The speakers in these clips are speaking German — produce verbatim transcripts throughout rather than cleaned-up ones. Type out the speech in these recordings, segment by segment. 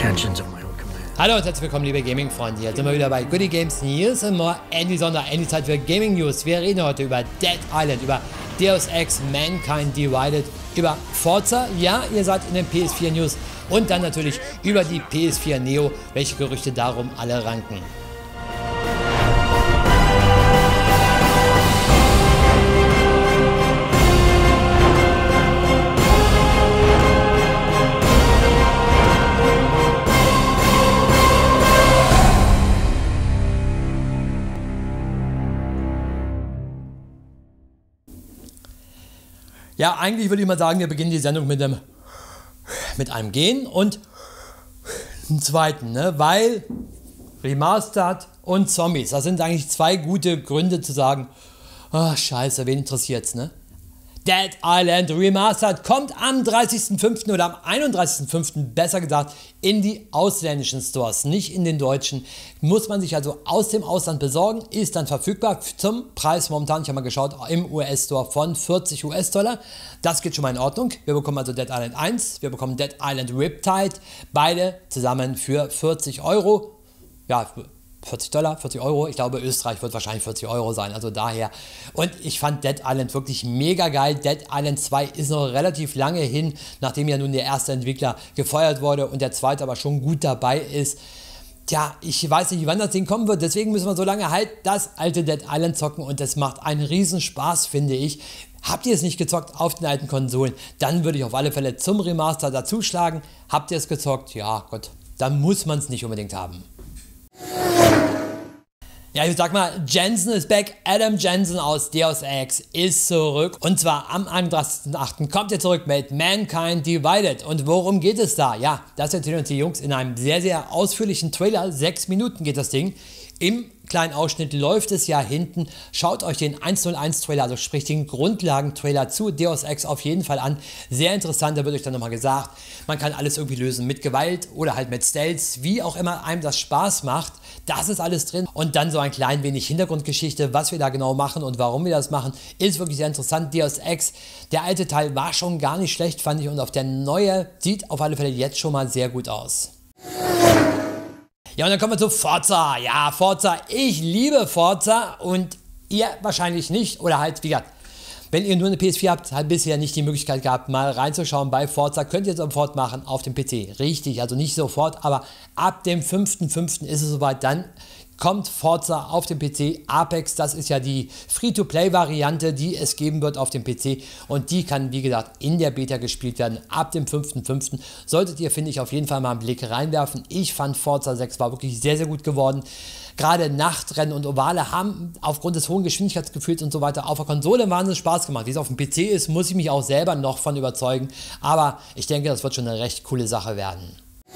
intentions of my own command. Hallo und herzlich willkommen, liebe Gaming-Freunde. Hier sind wir wieder bei Goody Games News und more Andy Sonder, Andy Zeit für Gaming News. Wir reden heute über Dead Island, über Deus Ex Mankind Divided, über Forza, ja, ihr seid in den P S vier News, und dann natürlich über die P S vier Neo, welche Gerüchte darum alle ranken. Ja, eigentlich würde ich mal sagen, wir beginnen die Sendung mit einem, mit einem Gehen und einem zweiten, ne? Weil Remastered und Zombies, das sind eigentlich zwei gute Gründe zu sagen, oh, scheiße, wen interessiert's, ne? Dead Island Remastered kommt am dreißigsten fünften oder am einunddreißigsten fünften besser gesagt in die ausländischen Stores, nicht in den deutschen. Muss man sich also aus dem Ausland besorgen, ist dann verfügbar zum Preis momentan, ich habe mal geschaut, im U S-Store von vierzig US-Dollar. Das geht schon mal in Ordnung. Wir bekommen also Dead Island eins, wir bekommen Dead Island Riptide, beide zusammen für vierzig Euro. Ja, vierzig Dollar, vierzig Euro, ich glaube Österreich wird wahrscheinlich vierzig Euro sein, also daher. Und ich fand Dead Island wirklich mega geil. Dead Island zwei ist noch relativ lange hin, nachdem ja nun der erste Entwickler gefeuert wurde und der zweite aber schon gut dabei ist. Tja, ich weiß nicht, wann das Ding kommen wird, deswegen müssen wir so lange halt das alte Dead Island zocken und das macht einen riesen Spaß, finde ich. Habt ihr es nicht gezockt auf den alten Konsolen, dann würde ich auf alle Fälle zum Remaster dazuschlagen. Habt ihr es gezockt? Ja Gott, dann muss man es nicht unbedingt haben. Ja, ich sag mal, Jensen ist back. Adam Jensen aus Deus Ex ist zurück. Und zwar am einunddreißigsten achten kommt er zurück mit Mankind Divided. Und worum geht es da? Ja, das erzählen uns die Jungs in einem sehr, sehr ausführlichen Trailer. Sechs Minuten geht das Ding. Im kleinen Ausschnitt läuft es ja hinten. Schaut euch den hunderteins Trailer, also sprich den Grundlagen-Trailer zu Deus Ex auf jeden Fall an. Sehr interessant, da wird euch dann nochmal gesagt, man kann alles irgendwie lösen mit Gewalt oder halt mit Stealth, wie auch immer einem das Spaß macht. Das ist alles drin. Und dann so ein klein wenig Hintergrundgeschichte, was wir da genau machen und warum wir das machen, ist wirklich sehr interessant. Deus Ex, der alte Teil war schon gar nicht schlecht, fand ich, und auf der neue sieht auf alle Fälle jetzt schon mal sehr gut aus. Ja, und dann kommen wir zu Forza. Ja, Forza, ich liebe Forza und ihr wahrscheinlich nicht, oder halt, wie gesagt, wenn ihr nur eine P S vier habt, habt bisher nicht die Möglichkeit gehabt, mal reinzuschauen bei Forza, könnt ihr sofort machen auf dem P C. Richtig, also nicht sofort, aber ab dem fünften fünften ist es soweit, dann kommt Forza auf dem P C. Apex, das ist ja die Free-to-Play-Variante, die es geben wird auf dem P C, und die kann, wie gesagt, in der Beta gespielt werden ab dem fünften fünften Solltet ihr, finde ich, auf jeden Fall mal einen Blick reinwerfen. Ich fand Forza sechs war wirklich sehr, sehr gut geworden. Gerade Nachtrennen und Ovale haben aufgrund des hohen Geschwindigkeitsgefühls und so weiter auf der Konsole wahnsinnig Spaß gemacht. Wie es auf dem P C ist, muss ich mich auch selber noch von überzeugen, aber ich denke, das wird schon eine recht coole Sache werden.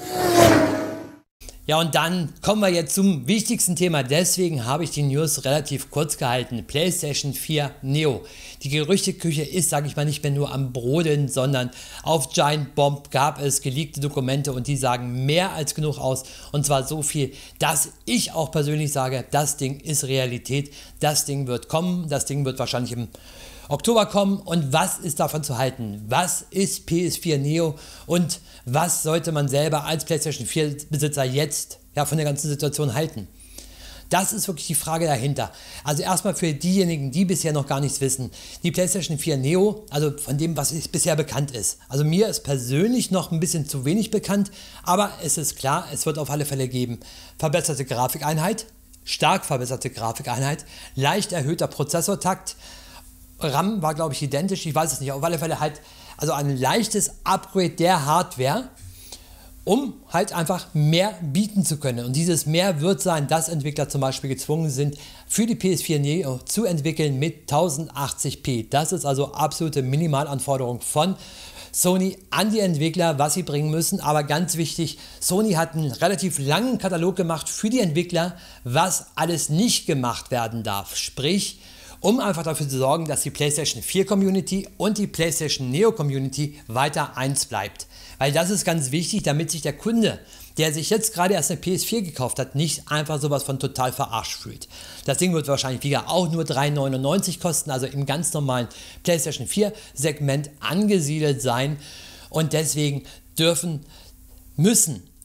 Ja, und dann kommen wir jetzt zum wichtigsten Thema, deswegen habe ich die News relativ kurz gehalten. PlayStation vier Neo. Die Gerüchteküche ist, sage ich mal, nicht mehr nur am Brodeln, sondern auf Giant Bomb gab es geleakte Dokumente und die sagen mehr als genug aus, und zwar so viel, dass ich auch persönlich sage, das Ding ist Realität, das Ding wird kommen, das Ding wird wahrscheinlich im Oktober kommen. Und was ist davon zu halten? Was ist P S vier Neo und was sollte man selber als PlayStation vier Besitzer jetzt ja, von der ganzen Situation halten? Das ist wirklich die Frage dahinter. Also erstmal für diejenigen, die bisher noch gar nichts wissen, die PlayStation vier Neo, also von dem, was bisher bekannt ist. Also mir ist persönlich noch ein bisschen zu wenig bekannt, aber es ist klar, es wird auf alle Fälle geben. Verbesserte Grafikeinheit, stark verbesserte Grafikeinheit, leicht erhöhter Prozessortakt, RAM war, glaube ich, identisch, ich weiß es nicht, auf alle Fälle halt, also ein leichtes Upgrade der Hardware, um halt einfach mehr bieten zu können. Und dieses mehr wird sein, dass Entwickler zum Beispiel gezwungen sind, für die P S vier Neo zu entwickeln mit tausendachtzig p. Das ist also absolute Minimalanforderung von Sony an die Entwickler, was sie bringen müssen. Aber ganz wichtig, Sony hat einen relativ langen Katalog gemacht für die Entwickler, was alles nicht gemacht werden darf. Sprich, um einfach dafür zu sorgen, dass die PlayStation vier Community und die PlayStation Neo Community weiter eins bleibt. Weil das ist ganz wichtig, damit sich der Kunde, der sich jetzt gerade erst eine P S vier gekauft hat, nicht einfach sowas von total verarscht fühlt. Das Ding wird wahrscheinlich wieder auch nur drei neunundneunzig kosten, also im ganz normalen PlayStation vier Segment angesiedelt sein, und deswegen dürfen, müssen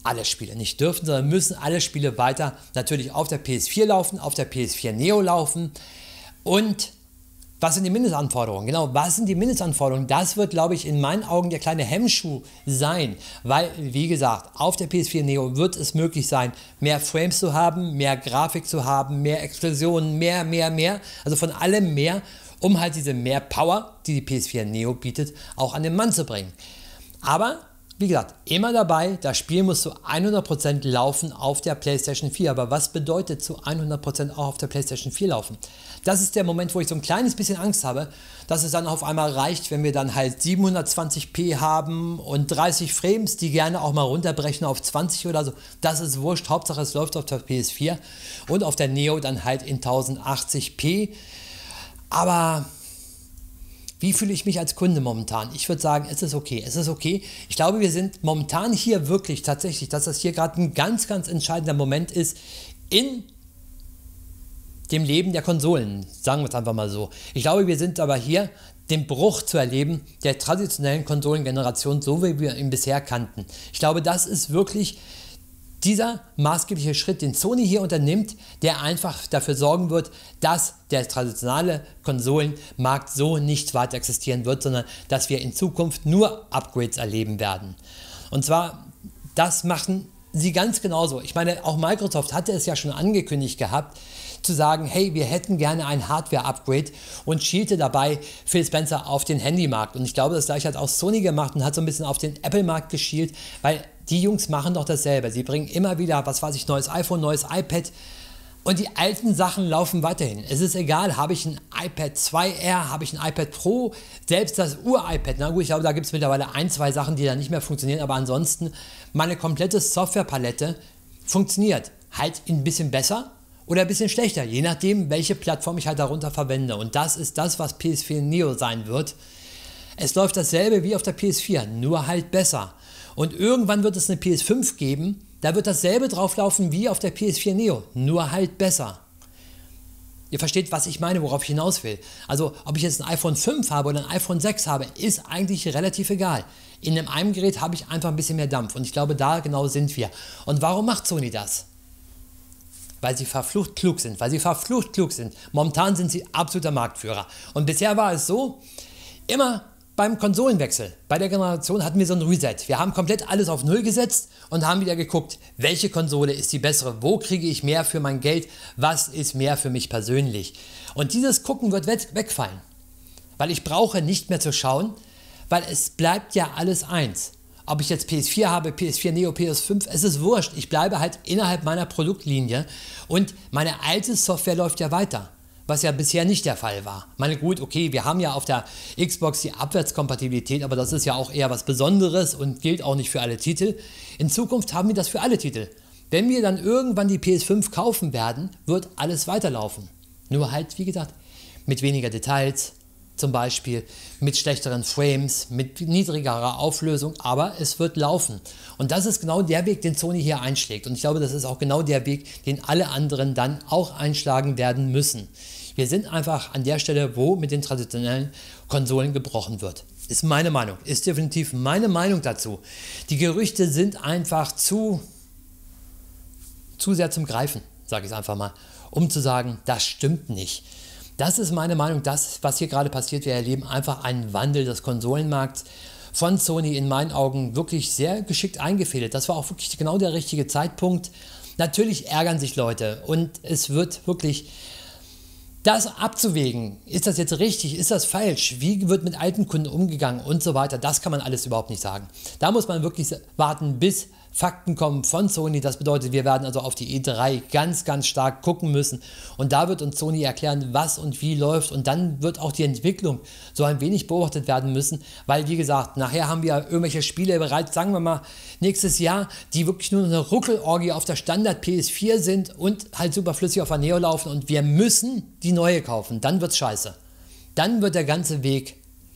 alle Spiele, nicht dürfen, sondern müssen alle Spiele weiter natürlich auf der P S vier laufen, auf der P S vier Neo laufen. Und was sind die Mindestanforderungen? Genau, was sind die Mindestanforderungen? Das wird, glaube ich, in meinen Augen der kleine Hemmschuh sein, weil, wie gesagt, auf der P S vier Neo wird es möglich sein, mehr Frames zu haben, mehr Grafik zu haben, mehr Explosionen, mehr, mehr, mehr, also von allem mehr, um halt diese mehr Power, die die P S vier Neo bietet, auch an den Mann zu bringen. Aber wie gesagt, immer dabei, das Spiel muss zu hundert Prozent laufen auf der PlayStation vier. Aber was bedeutet zu hundert Prozent auch auf der PlayStation vier laufen? Das ist der Moment, wo ich so ein kleines bisschen Angst habe, dass es dann auf einmal reicht, wenn wir dann halt siebenhundertzwanzig p haben und dreißig Frames, die gerne auch mal runterbrechen auf zwanzig oder so. Das ist wurscht, Hauptsache es läuft auf der P S vier und auf der Neo dann halt in tausendachtzig p. Aber wie fühle ich mich als Kunde momentan? Ich würde sagen, es ist okay, es ist okay. Ich glaube, wir sind momentan hier wirklich tatsächlich, dass das hier gerade ein ganz, ganz entscheidender Moment ist in dem Leben der Konsolen, sagen wir es einfach mal so. Ich glaube, wir sind aber hier, den Bruch zu erleben der traditionellen Konsolengeneration, so wie wir ihn bisher kannten. Ich glaube, das ist wirklich dieser maßgebliche Schritt, den Sony hier unternimmt, der einfach dafür sorgen wird, dass der traditionelle Konsolenmarkt so nicht weiter existieren wird, sondern dass wir in Zukunft nur Upgrades erleben werden. Und zwar, das machen sie ganz genauso. Ich meine, auch Microsoft hatte es ja schon angekündigt gehabt, zu sagen, hey, wir hätten gerne ein Hardware-Upgrade und schielte dabei Phil Spencer auf den Handymarkt. Und ich glaube, das gleiche hat auch Sony gemacht und hat so ein bisschen auf den Apple-Markt geschielt, weil die Jungs machen doch dasselbe. Sie bringen immer wieder, was weiß ich, neues iPhone, neues iPad und die alten Sachen laufen weiterhin. Es ist egal, habe ich ein iPad zwei R, habe ich ein iPad Pro, selbst das Ur-iPad, na gut, ich glaube, da gibt es mittlerweile ein, zwei Sachen, die da nicht mehr funktionieren, aber ansonsten, meine komplette Softwarepalette funktioniert. Halt ein bisschen besser oder ein bisschen schlechter, je nachdem, welche Plattform ich halt darunter verwende. Und das ist das, was P S vier Neo sein wird. Es läuft dasselbe wie auf der P S vier, nur halt besser. Und irgendwann wird es eine P S fünf geben, da wird dasselbe drauflaufen wie auf der P S vier Neo, nur halt besser. Ihr versteht, was ich meine, worauf ich hinaus will. Also, ob ich jetzt ein iPhone fünf habe oder ein iPhone sechs habe, ist eigentlich relativ egal. In einem einem Gerät habe ich einfach ein bisschen mehr Dampf und ich glaube, da genau sind wir. Und warum macht Sony das? Weil sie verflucht klug sind, weil sie verflucht klug sind. Momentan sind sie absoluter Marktführer. Und bisher war es so, immer beim Konsolenwechsel, bei der Generation hatten wir so ein Reset. Wir haben komplett alles auf Null gesetzt und haben wieder geguckt, welche Konsole ist die bessere, wo kriege ich mehr für mein Geld, was ist mehr für mich persönlich. Und dieses Gucken wird wegfallen, weil ich brauche nicht mehr zu schauen, weil es bleibt ja alles eins. Ob ich jetzt P S vier habe, P S vier Neo, P S fünf, es ist wurscht. Ich bleibe halt innerhalb meiner Produktlinie und meine alte Software läuft ja weiter, was ja bisher nicht der Fall war. Ich meine, gut, okay, wir haben ja auf der Xbox die Abwärtskompatibilität, aber das ist ja auch eher was Besonderes und gilt auch nicht für alle Titel. In Zukunft haben wir das für alle Titel. Wenn wir dann irgendwann die P S fünf kaufen werden, wird alles weiterlaufen. Nur halt, wie gesagt, mit weniger Details, zum Beispiel mit schlechteren Frames, mit niedrigerer Auflösung, aber es wird laufen. Und das ist genau der Weg, den Sony hier einschlägt. Und ich glaube, das ist auch genau der Weg, den alle anderen dann auch einschlagen werden müssen. Wir sind einfach an der Stelle, wo mit den traditionellen Konsolen gebrochen wird. Ist meine Meinung, ist definitiv meine Meinung dazu. Die Gerüchte sind einfach zu, zu sehr zum Greifen, sage ich es einfach mal, um zu sagen, das stimmt nicht. Das ist meine Meinung, das, was hier gerade passiert. Wir erleben einfach einen Wandel des Konsolenmarkts von Sony in meinen Augen wirklich sehr geschickt eingefädelt. Das war auch wirklich genau der richtige Zeitpunkt. Natürlich ärgern sich Leute und es wird wirklich das abzuwägen. Ist das jetzt richtig? Ist das falsch? Wie wird mit alten Kunden umgegangen und so weiter? Das kann man alles überhaupt nicht sagen. Da muss man wirklich warten, bis Fakten kommen von Sony. Das bedeutet, wir werden also auf die E drei ganz, ganz stark gucken müssen. Und da wird uns Sony erklären, was und wie läuft. Und dann wird auch die Entwicklung so ein wenig beobachtet werden müssen. Weil, wie gesagt, nachher haben wir irgendwelche Spiele bereits, sagen wir mal, nächstes Jahr, die wirklich nur eine Ruckelorgie auf der Standard P S vier sind und halt super flüssig auf der Neo laufen. Und wir müssen die neue kaufen. Dann wird's scheiße. Dann wird der ganze Weg,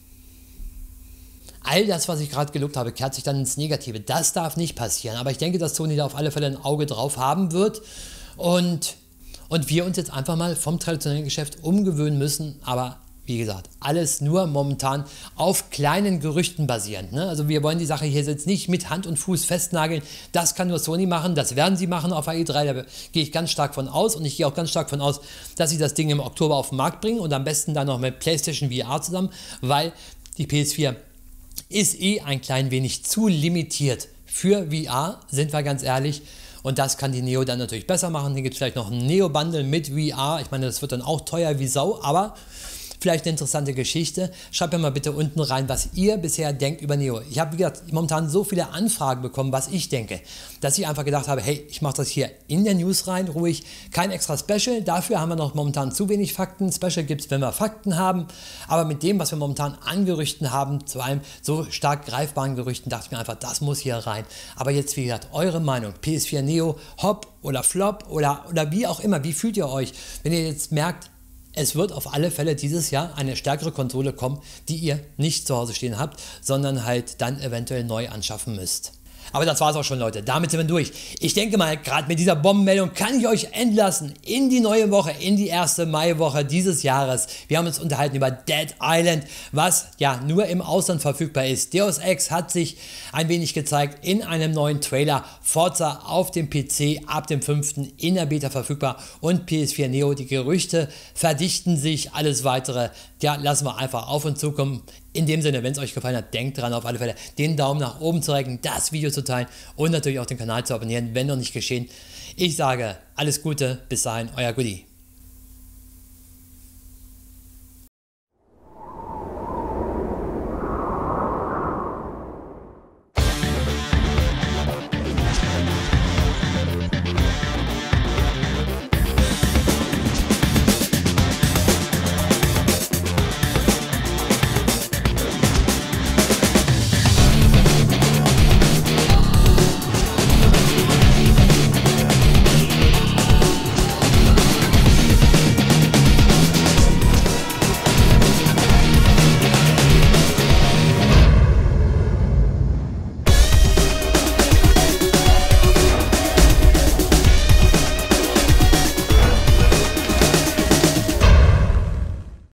all das, was ich gerade gelobt habe, kehrt sich dann ins Negative. Das darf nicht passieren. Aber ich denke, dass Sony da auf alle Fälle ein Auge drauf haben wird. Und, und wir uns jetzt einfach mal vom traditionellen Geschäft umgewöhnen müssen. Aber wie gesagt, alles nur momentan auf kleinen Gerüchten basierend. Ne? Also wir wollen die Sache hier jetzt nicht mit Hand und Fuß festnageln. Das kann nur Sony machen, das werden sie machen auf der E drei, da gehe ich ganz stark von aus. Und ich gehe auch ganz stark von aus, dass sie das Ding im Oktober auf den Markt bringen und am besten dann noch mit PlayStation V R zusammen, weil die P S vier ist eh ein klein wenig zu limitiert für V R, sind wir ganz ehrlich. Und das kann die Neo dann natürlich besser machen. Hier gibt es vielleicht noch ein Neo-Bundle mit V R. Ich meine, das wird dann auch teuer wie Sau, aber vielleicht eine interessante Geschichte. Schreibt mir mal bitte unten rein, was ihr bisher denkt über Neo. Ich habe, wie gesagt, momentan so viele Anfragen bekommen, was ich denke, dass ich einfach gedacht habe, hey, ich mache das hier in der News rein, ruhig, kein extra Special. Dafür haben wir noch momentan zu wenig Fakten. Special gibt es, wenn wir Fakten haben. Aber mit dem, was wir momentan an Gerüchten haben, zu einem so stark greifbaren Gerüchten, dachte ich mir einfach, das muss hier rein. Aber jetzt, wie gesagt, eure Meinung. P S vier Neo, Hop oder Flop oder, oder wie auch immer. Wie fühlt ihr euch, wenn ihr jetzt merkt, es wird auf alle Fälle dieses Jahr eine stärkere Konsole kommen, die ihr nicht zu Hause stehen habt, sondern halt dann eventuell neu anschaffen müsst. Aber das war's auch schon, Leute. Damit sind wir durch. Ich denke mal, gerade mit dieser Bombenmeldung kann ich euch entlassen in die neue Woche, in die erste Maiwoche dieses Jahres. Wir haben uns unterhalten über Dead Island, was ja nur im Ausland verfügbar ist. Deus Ex hat sich ein wenig gezeigt in einem neuen Trailer. Forza auf dem P C ab dem fünften in der Beta verfügbar und P S vier Neo. Die Gerüchte verdichten sich. Alles weitere, ja, lassen wir einfach auf uns zukommen. In dem Sinne, wenn es euch gefallen hat, denkt dran, auf alle Fälle den Daumen nach oben zu drücken, das Video zu teilen und natürlich auch den Kanal zu abonnieren, wenn noch nicht geschehen. Ich sage alles Gute, bis dahin, euer Goodie.